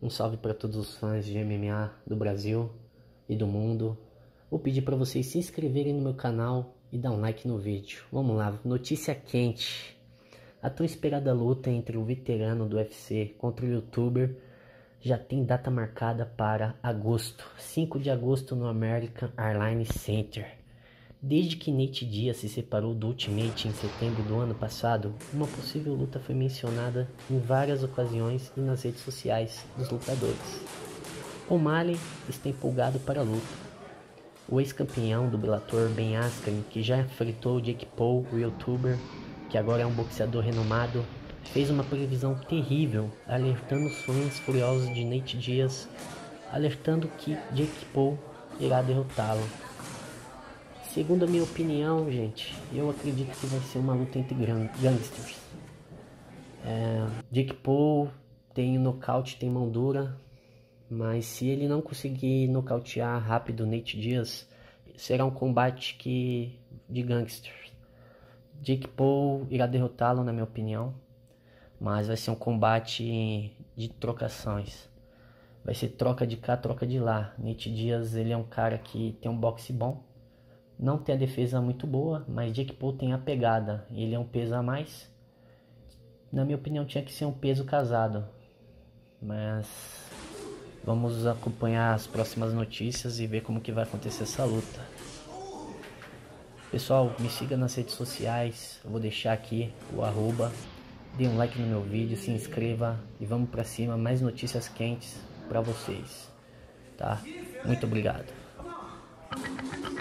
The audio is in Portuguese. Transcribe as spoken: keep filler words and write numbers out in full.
Um salve para todos os fãs de M M A do Brasil e do mundo. Vou pedir para vocês se inscreverem no meu canal e dar um like no vídeo. Vamos lá, notícia quente. A tão esperada luta entre o veterano do U F C contra o youtuber já tem data marcada para agosto, cinco de agosto no American Airlines Center. Desde que Nate Diaz se separou do Ultimate em setembro do ano passado, uma possível luta foi mencionada em várias ocasiões e nas redes sociais dos lutadores. O'Malley está empolgado para a luta. O ex-campeão do Bellator Ben Askren, que já enfrentou Jake Paul, o youtuber, que agora é um boxeador renomado, fez uma previsão terrível, alertando os fãs furiosos de Nate Diaz, alertando que Jake Paul irá derrotá-lo. Segundo a minha opinião, gente, eu acredito que vai ser uma luta entre gangsters. É, Jake Paul tem nocaute, tem mão dura, mas se ele não conseguir nocautear rápido Nate Diaz, será um combate que, de gangsters. Jake Paul irá derrotá-lo, na minha opinião, mas vai ser um combate de trocações. Vai ser troca de cá, troca de lá. Nate Diaz, ele é um cara que tem um boxe bom. Não tem a defesa muito boa, mas Jake Paul tem a pegada. Ele é um peso a mais. Na minha opinião, tinha que ser um peso casado. Mas vamos acompanhar as próximas notícias e ver como que vai acontecer essa luta. Pessoal, me siga nas redes sociais. Eu vou deixar aqui o arroba. Dê um like no meu vídeo, se inscreva e vamos pra cima. Mais notícias quentes pra vocês. Tá? Muito obrigado.